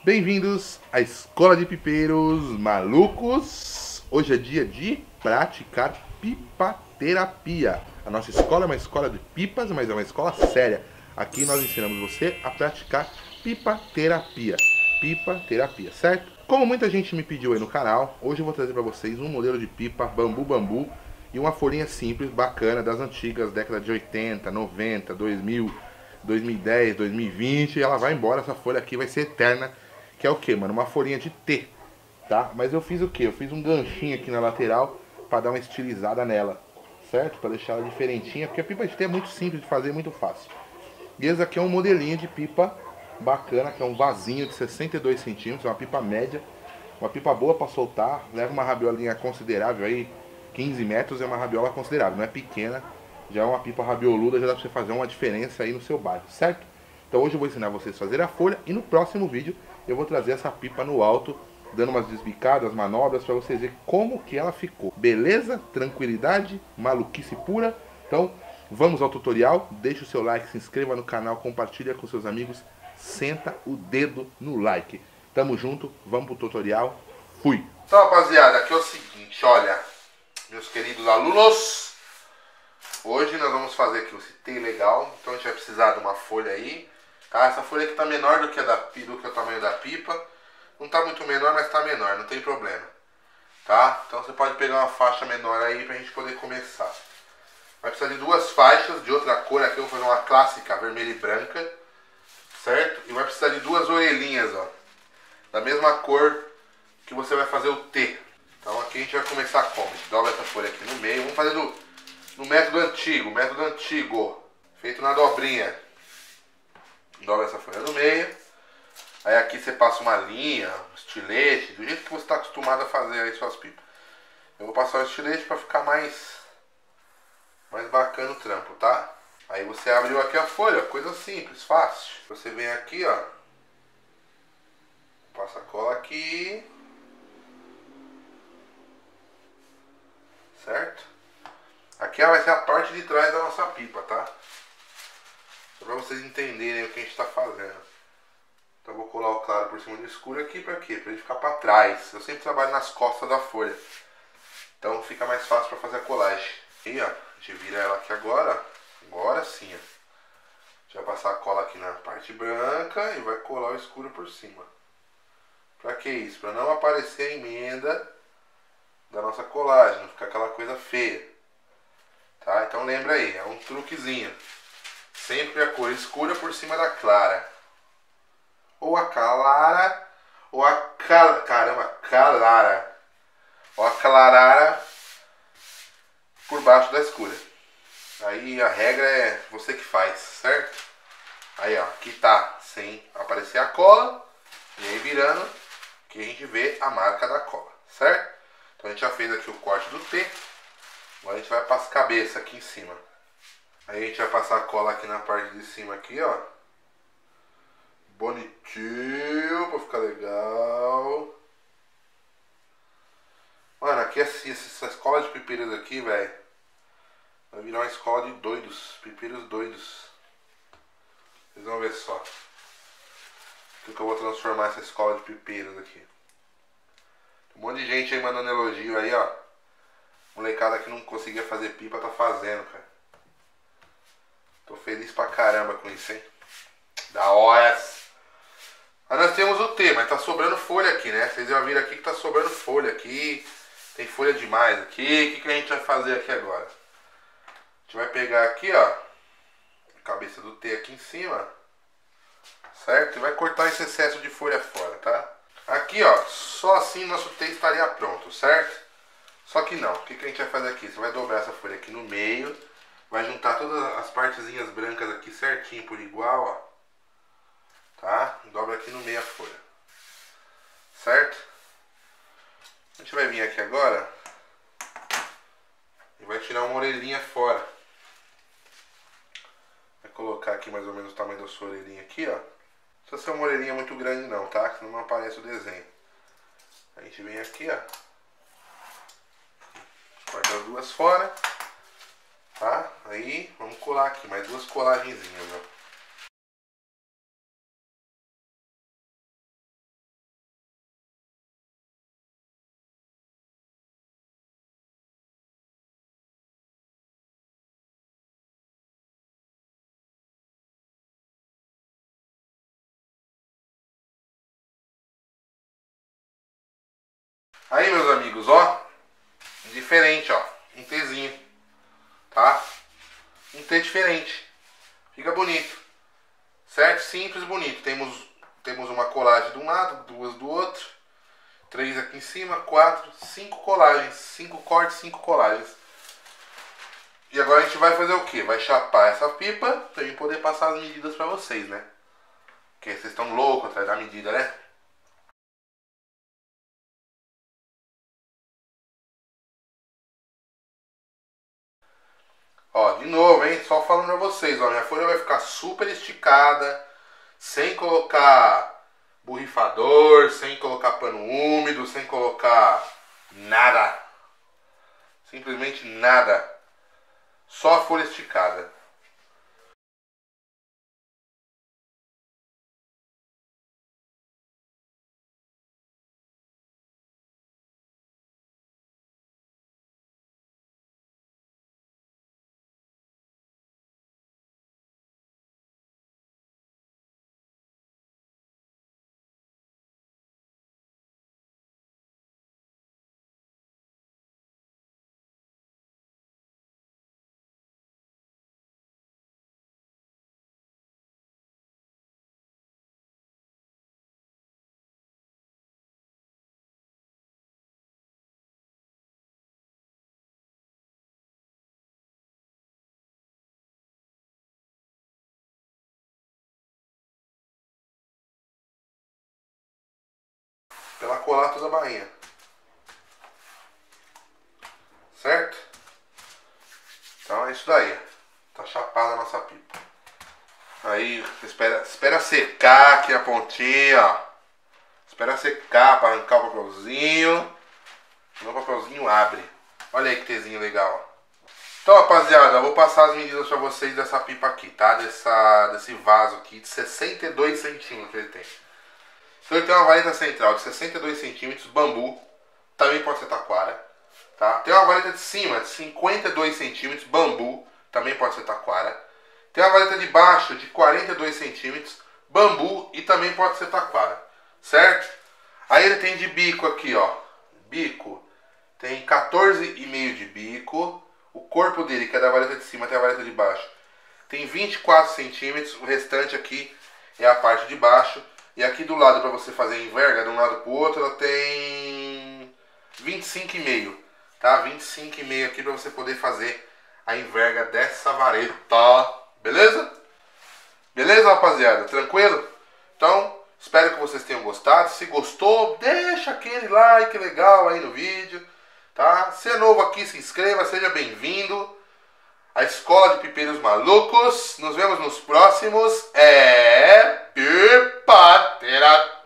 Bem-vindos à Escola de Pipeiros Malucos. Hoje é dia de praticar pipaterapia. A nossa escola é uma escola de pipas, mas é uma escola séria. Aqui nós ensinamos você a praticar pipaterapia. Pipaterapia, certo? Como muita gente me pediu aí no canal, hoje eu vou trazer para vocês um modelo de pipa bambu e uma folhinha simples, bacana, das antigas, década de 80, 90, 2000, 2010, 2020. Ela vai embora, essa folha aqui vai ser eterna. Que é o que, mano? Uma folhinha de T, tá? Mas eu fiz o que? Eu fiz um ganchinho aqui na lateral pra dar uma estilizada nela, certo? Pra deixar ela diferentinha, porque a pipa de T é muito simples de fazer, muito fácil. E esse aqui é um modelinho de pipa bacana, que é um vasinho de 62 centímetros, é uma pipa média, uma pipa boa pra soltar, leva uma rabiolinha considerável aí, 15 metros é uma rabiola considerável, não é pequena, já é uma pipa rabioluda, já dá pra você fazer uma diferença aí no seu bairro, certo? Então hoje eu vou ensinar vocês a fazer a folha e no próximo vídeo eu vou trazer essa pipa no alto, dando umas desbicadas, manobras, para vocês verem como que ela ficou. Beleza? Tranquilidade? Maluquice pura? Então vamos ao tutorial, deixa o seu like, se inscreva no canal, compartilha com seus amigos, senta o dedo no like. Tamo junto, vamos pro tutorial, fui! Então rapaziada, aqui é o seguinte, olha, meus queridos alunos, hoje nós vamos fazer aqui um T legal, então a gente vai precisar de uma folha aí. Tá? Essa folha aqui tá menor do que o tamanho da pipa. Não tá muito menor, mas tá menor, não tem problema. Tá? Então você pode pegar uma faixa menor aí pra gente poder começar. Vai precisar de duas faixas de outra cor. Aqui eu vou fazer uma clássica vermelha e branca. Certo? E vai precisar de duas orelhinhas, ó. Da mesma cor que você vai fazer o T. Então aqui a gente vai começar como? A gente dobra essa folha aqui no meio. Vamos fazer no método antigo. Feito na dobrinha. Dobra essa folha no meio. Aí aqui você passa uma linha, um estilete, do jeito que você está acostumado a fazer aí suas pipas. Eu vou passar o estilete para ficar mais bacana o trampo, tá? Aí você abriu aqui a folha, coisa simples, fácil. Você vem aqui, ó. Passa a cola aqui. Certo? Aqui ó, vai ser a parte de trás da nossa pipa, tá? Só pra vocês entenderem o que a gente está fazendo. Então eu vou colar o claro por cima do escuro aqui pra quê? Pra ele ficar pra trás. Eu sempre trabalho nas costas da folha. Então fica mais fácil pra fazer a colagem. E ó, a gente vira ela aqui agora. Agora sim, ó. A gente vai passar a cola aqui na parte branca e vai colar o escuro por cima. Pra que isso? Pra não aparecer a emenda da nossa colagem, não ficar aquela coisa feia. Tá? Então lembra aí, é um truquezinho. Sempre a cor escura por cima da clara. Ou a clara, ou a calara. Ou a clarara por baixo da escura. Aí a regra é você que faz, certo? Aí ó, aqui tá sem aparecer a cola. E aí virando, que a gente vê a marca da cola, certo? Então a gente já fez aqui o corte do T. Agora a gente vai para as cabeças aqui em cima. Aí a gente vai passar a cola aqui na parte de cima aqui, ó. Bonitinho, pra ficar legal. Mano, aqui assim, essa escola de pipeiros aqui, velho, vai virar uma escola de doidos, pipeiros doidos. Vocês vão ver só. O que eu vou transformar essa escola de pipeiros aqui. Tem um monte de gente aí mandando elogio aí, ó. Molecada que não conseguia fazer pipa tá fazendo, cara. Tô feliz pra caramba com isso, hein? Da hora! Aí nós temos o T, mas tá sobrando folha aqui, né? Vocês já viram aqui que tá sobrando folha aqui. Tem folha demais aqui. O que a gente vai fazer aqui agora? A gente vai pegar aqui, ó, a cabeça do T aqui em cima. Certo? E vai cortar esse excesso de folha fora, tá? Aqui, ó, só assim nosso T estaria pronto, certo? Só que não. O que a gente vai fazer aqui? Você vai dobrar essa folha aqui no meio. Vai juntar todas as partezinhas brancas aqui certinho por igual, ó. Tá? Dobra aqui no meio a folha. Certo? A gente vai vir aqui agora e vai tirar uma orelhinha fora. Vai colocar aqui mais ou menos o tamanho da sua orelhinha aqui, ó. Não precisa ser uma orelhinha muito grande não, tá? Senão não aparece o desenho. A gente vem aqui, ó. Corta as duas fora. Tá? Aí vamos colar aqui, mais duas colagenzinhas, ó. Aí, meus amigos, ó, diferente, ó, um Tzinho, tá? Um T diferente, fica bonito, certo? Simples, bonito. Temos uma colagem de um lado, duas do outro, 3 aqui em cima, 4, 5 colagens, 5 cortes, 5 colagens. E agora a gente vai fazer o que? Vai chapar essa pipa pra eu poder passar as medidas pra vocês, né? Porque vocês estão loucos atrás da medida, né? Ó, de novo, hein? Só falando pra vocês, ó, minha folha vai ficar super esticada, sem colocar borrifador, sem colocar pano úmido, sem colocar nada. Simplesmente nada. Só a folha esticada. Pra ela colar toda a bainha. Certo? Então é isso daí. Tá chapada a nossa pipa. Aí espera secar aqui a pontinha, ó. Espera secar para arrancar o papelzinho. Senão o papelzinho abre. Olha aí que Tzinho legal. Então, rapaziada, eu vou passar as medidas para vocês dessa pipa aqui, tá? Desse vaso aqui de 62 centímetros ele tem. Então ele tem uma vareta central de 62 centímetros, bambu. Também pode ser taquara. Tá? Tem uma vareta de cima de 52 centímetros, bambu. Também pode ser taquara. Tem uma vareta de baixo de 42 centímetros, bambu e também pode ser taquara. Certo? Aí ele tem de bico aqui, ó. Bico. Tem 14,5 de bico. O corpo dele, que é da vareta de cima até a vareta de baixo, tem 24 centímetros. O restante aqui é a parte de baixo. E aqui do lado, para você fazer a enverga de um lado para o outro, ela tem 25,5. Tá? 25,5 aqui para você poder fazer a enverga dessa vareta. Beleza? Beleza, rapaziada? Tranquilo? Então, espero que vocês tenham gostado. Se gostou, deixa aquele like legal aí no vídeo. Tá? Se é novo aqui, se inscreva, seja bem-vindo à Escola de Pipeiros Malucos. Nos vemos nos próximos. Pipa Terapia.